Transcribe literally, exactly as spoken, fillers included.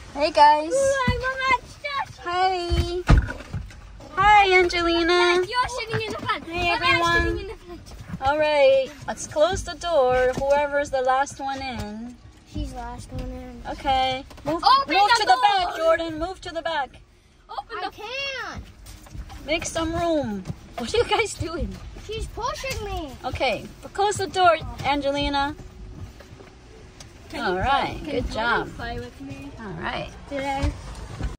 Hey guys. Ooh, I'm on that statue. Hi. Hi, Angelina. You're sitting in the front. Hey, I'm everyone. sitting in the front. All right, let's close the door. Whoever's the last one in. She's the last one in. Okay. Move, Open move the to the door. back, Jordan. Move to the back. Open I the can't. Make some room. What are you guys doing? She's pushing me. Okay, close the door, Angelina. Can All you right, play, good can job. Play with me. All right. Did I?